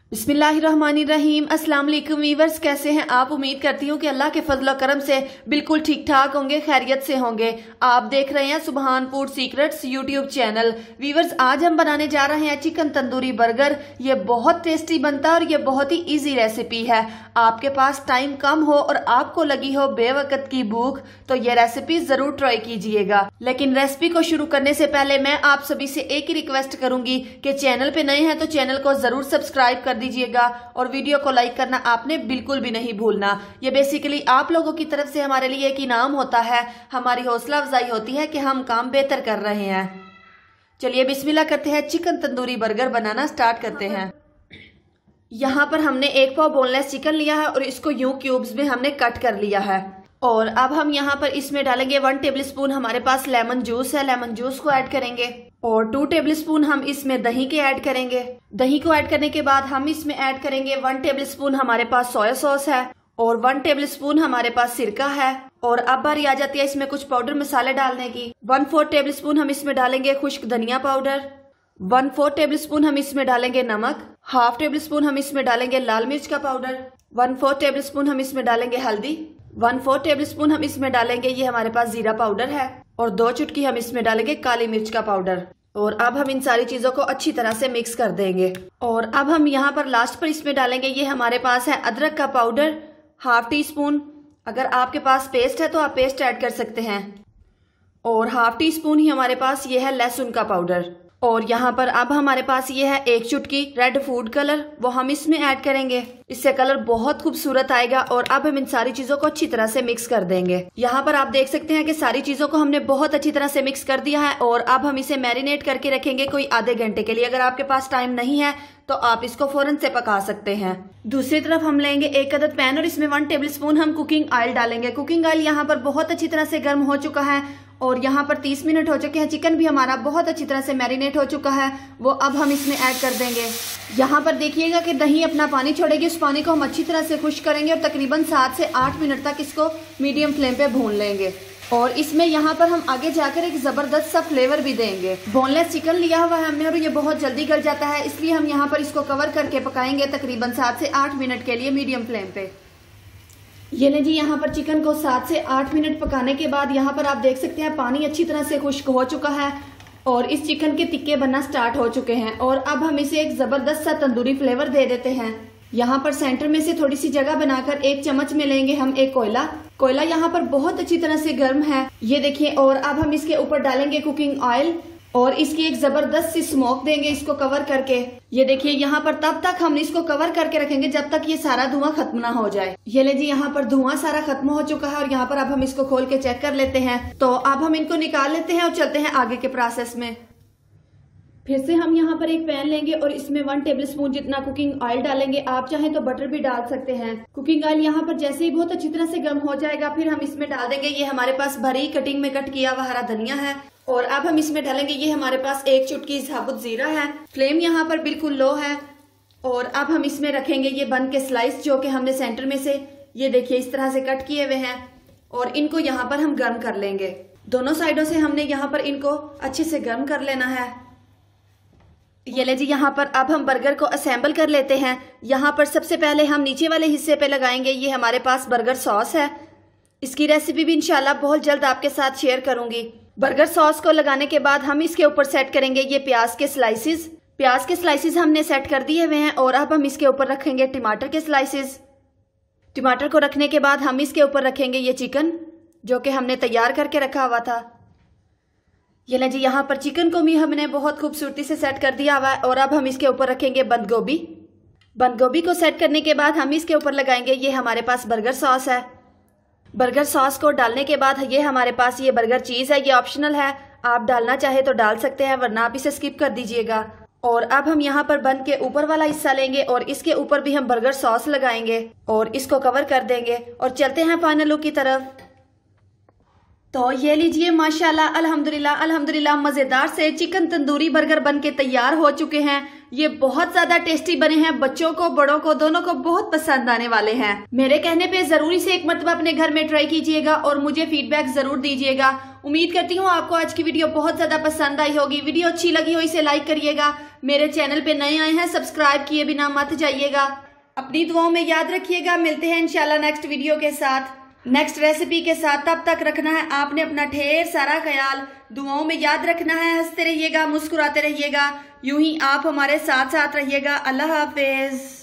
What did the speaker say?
बिस्मिल्लाहिर्रहमानिर्रहीम। अस्सलाम वालेकुम वीवर्स, कैसे हैं आप? उम्मीद करती हूँ कि अल्लाह के फजल करम से बिल्कुल ठीक ठाक होंगे, खैरियत से होंगे। आप देख रहे हैं Subhan food secrets YouTube channel. Viewers, आज हम बनाने जा रहे हैं चिकन तंदूरी बर्गर। ये बहुत टेस्टी बनता है और ये बहुत ही इजी रेसिपी है। आपके पास टाइम कम हो और आपको लगी हो बेवकत की भूख तो ये रेसिपी जरूर ट्राई कीजिएगा। लेकिन रेसिपी को शुरू करने से पहले मैं आप सभी से एक ही रिक्वेस्ट करूंगी कि चैनल पे नए हैं तो चैनल को जरूर सब्सक्राइब कर दीजिएगा और वीडियो को लाइक करना आपने बिल्कुल भी नहीं भूलना। ये बेसिकली आप लोगों की तरफ से हमारे लिए एक इनाम होता है, हमारी हौसला अफजाई होती है कि हम काम बेहतर कर रहे हैं। चलिए बिस्मिल्लाह करते हैं, चिकन तंदूरी बर्गर बनाना स्टार्ट करते हैं। यहाँ पर हमने 1 पाव बोनलेस चिकन लिया है और इसको यूं क्यूब्स में हमने कट कर लिया है। और अब हम यहाँ पर इसमें डालेंगे 1 टेबलस्पून हमारे पास लेमन जूस है, लेमन जूस को ऐड करेंगे। और 2 टेबलस्पून हम इसमें दही के ऐड करेंगे। दही को ऐड करने के बाद हम इसमें ऐड करेंगे 1 टेबलस्पून हमारे पास सोया सॉस है और 1 टेबलस्पून हमारे पास सिरका है। और अब बारी आ जाती है इसमें कुछ पाउडर मसाले डालने की। 1/4 टेबलस्पून हम इसमें डालेंगे खुश्क धनिया पाउडर। 1/4 टेबलस्पून हम इसमें डालेंगे नमक। 1/2 टेबलस्पून हम इसमें डालेंगे लाल मिर्च का पाउडर। 1/4 टेबलस्पून हम इसमें डालेंगे हल्दी। 1/4 टेबलस्पून हम इसमें डालेंगे ये हमारे पास जीरा पाउडर है। और 2 चुटकी हम इसमें डालेंगे काली मिर्च का पाउडर। और अब हम इन सारी चीजों को अच्छी तरह से मिक्स कर देंगे। और अब हम यहाँ पर लास्ट पर इसमें डालेंगे ये हमारे पास है अदरक का पाउडर 1/2 टीस्पून। अगर आपके पास पेस्ट है तो आप पेस्ट ऐड कर सकते हैं। और 1/2 टीस्पून ही हमारे पास ये है लहसुन का पाउडर। और यहाँ पर अब हमारे पास ये है 1 चुटकी रेड फूड कलर, वो हम इसमें ऐड करेंगे। इससे कलर बहुत खूबसूरत आएगा। और अब हम इन सारी चीजों को अच्छी तरह से मिक्स कर देंगे। यहाँ पर आप देख सकते हैं कि सारी चीजों को हमने बहुत अच्छी तरह से मिक्स कर दिया है। और अब हम इसे मैरिनेट करके रखेंगे कोई आधे घंटे के लिए। अगर आपके पास टाइम नहीं है तो आप इसको फौरन से पका सकते हैं। दूसरी तरफ हम लेंगे 1 अदद पैन और इसमें 1 टेबलस्पून हम कुकिंग ऑयल डालेंगे। कुकिंग ऑयल यहाँ पर बहुत अच्छी तरह से गर्म हो चुका है और यहाँ पर 30 मिनट हो चुके हैं। चिकन भी हमारा बहुत अच्छी तरह से मैरिनेट हो चुका है, वो अब हम इसमें ऐड कर देंगे। यहाँ पर देखिएगा कि दही अपना पानी छोड़ेगी, उस पानी को हम अच्छी तरह से खुश्क करेंगे और तकरीबन 7 से 8 मिनट तक इसको मीडियम फ्लेम पे भून लेंगे। और इसमें यहाँ पर हम आगे जाकर एक जबरदस्त सा फ्लेवर भी देंगे। बोनलेस चिकन लिया हुआ है हमने और ये बहुत जल्दी गल जाता है, इसलिए हम यहाँ पर इसको कवर करके पकाएंगे तकरीबन 7 से 8 मिनट के लिए मीडियम फ्लेम पे। ये ले जी, यहाँ पर चिकन को 7 से 8 मिनट पकाने के बाद यहाँ पर आप देख सकते हैं पानी अच्छी तरह से खुश्क हो चुका है और इस चिकन के तिक्के बनना स्टार्ट हो चुके हैं। और अब हम इसे एक जबरदस्त सा तंदूरी फ्लेवर दे देते हैं। यहाँ पर सेंटर में से थोड़ी सी जगह बनाकर 1 चम्मच में लेंगे हम एक कोयला यहाँ पर बहुत अच्छी तरह से गर्म है, ये देखिए। और अब हम इसके ऊपर डालेंगे कुकिंग ऑयल और इसकी एक जबरदस्त सी स्मोक देंगे इसको कवर करके। ये देखिए, यहाँ पर तब तक हम इसको कवर करके रखेंगे जब तक ये सारा धुआं खत्म ना हो जाए। ये ले जी, यहाँ पर धुआं सारा खत्म हो चुका है और यहाँ पर अब हम इसको खोल के चेक कर लेते हैं। तो अब हम इनको निकाल लेते हैं और चलते हैं आगे के प्रोसेस में। फिर से हम यहाँ पर एक पैन लेंगे और इसमें 1 टेबलस्पून जितना कुकिंग ऑयल डालेंगे। आप चाहें तो बटर भी डाल सकते हैं। कुकिंग ऑयल यहाँ पर जैसे ही बहुत अच्छी तरह से गर्म हो जाएगा फिर हम इसमें डाल देंगे ये हमारे पास भरी कटिंग में कट किया हुआ हरा धनिया है। और अब हम इसमें डालेंगे ये हमारे पास 1 चुटकी साबुत जीरा है। फ्लेम यहाँ पर बिल्कुल लो है। और अब हम इसमें रखेंगे ये बन के स्लाइस जो कि हमने सेंटर में से ये देखिए इस तरह से कट किए हुए हैं। और इनको यहाँ पर हम गर्म कर लेंगे। दोनों साइडों से हमने यहाँ पर इनको अच्छे से गर्म कर लेना है। ये ले जी, यहाँ पर अब हम बर्गर को असेंबल कर लेते हैं। यहाँ पर सबसे पहले हम नीचे वाले हिस्से पे लगाएंगे ये हमारे पास बर्गर सॉस है। इसकी रेसिपी भी इंशाल्लाह बहुत जल्द आपके साथ शेयर करूंगी। बर्गर सॉस को लगाने के बाद हम इसके ऊपर सेट करेंगे ये प्याज के स्लाइसिस हमने सेट कर दिए हुए हैं। और अब हम इसके ऊपर रखेंगे टमाटर के स्लाइसिस। टमाटर को रखने के बाद हम इसके ऊपर रखेंगे ये चिकन जो कि हमने तैयार करके रखा हुआ था। ये ले जी, यहाँ पर चिकन को भी हमने बहुत खूबसूरती से सेट कर दिया हुआ है। और अब हम इसके ऊपर रखेंगे बंद गोभी को सेट करने के बाद हम इसके ऊपर लगाएंगे ये हमारे पास बर्गर सॉस है। बर्गर सॉस को डालने के बाद ये हमारे पास ये बर्गर चीज है, ये ऑप्शनल है, आप डालना चाहे तो डाल सकते हैं वरना आप इसे स्किप कर दीजिएगा। और अब हम यहाँ पर बन के ऊपर वाला हिस्सा लेंगे और इसके ऊपर भी हम बर्गर सॉस लगाएंगे और इसको कवर कर देंगे और चलते हैं फाइनल लुक की तरफ। तो ये लीजिए, माशाल्लाह अल्हम्दुलिल्लाह मजेदार से चिकन तंदूरी बर्गर बन के तैयार हो चुके हैं। ये बहुत ज्यादा टेस्टी बने हैं, बच्चों को बड़ों को दोनों को बहुत पसंद आने वाले हैं। मेरे कहने पे जरूरी से एक मरतबा अपने घर में ट्राई कीजिएगा और मुझे फीडबैक जरूर दीजिएगा। उम्मीद करती हूँ आपको आज की वीडियो बहुत ज्यादा पसंद आई होगी। वीडियो अच्छी लगी हो इसे लाइक करिएगा। मेरे चैनल पे नए आए हैं सब्सक्राइब किए बिना मत जाइएगा। अपनी दुआओं में याद रखिएगा। मिलते हैं इंशाल्लाह नेक्स्ट वीडियो के साथ, नेक्स्ट रेसिपी के साथ। तब तक रखना है आपने अपना ढेर सारा ख्याल। दुआओं में याद रखना है। हंसते रहिएगा, मुस्कुराते रहिएगा। यूं ही आप हमारे साथ साथ रहिएगा। अल्लाह हाफिज।